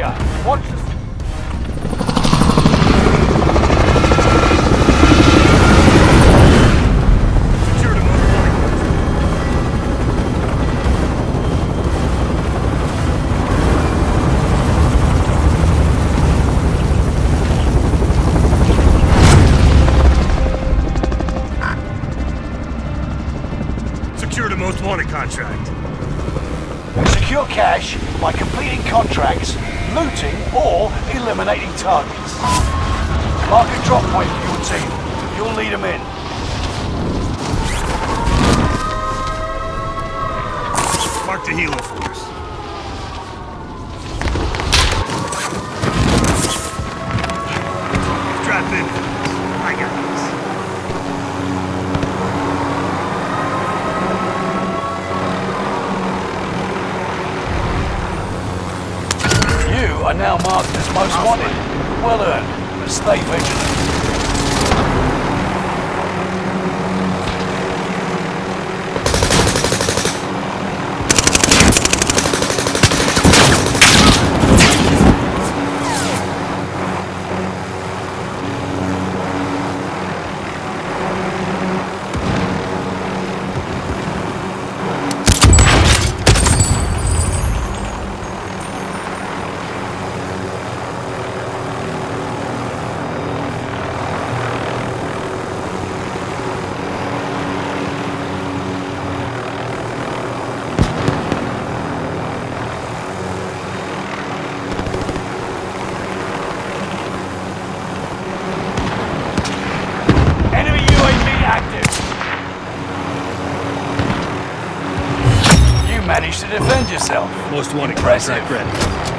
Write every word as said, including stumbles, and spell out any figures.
area. Watch the... Secure the most wanted contract. Secure cash by completing contracts, looting, or eliminating targets. Mark a drop point for your team. You'll lead them in. Mark the helo for us. Strap in. I got this. You are now marked as most wanted. Well earned, but stay vigilant. Managed to defend yourself. Most wanted Impressive. contract ready.